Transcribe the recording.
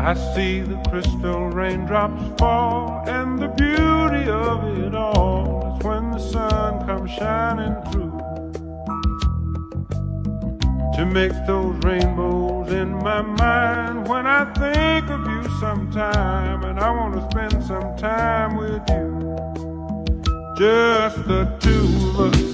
I see the crystal raindrops fall, and the beauty of it all is when the sun comes shining through to make those rainbows in my mind. When I think of you sometime, and I want to spend some time with you, just the two of us.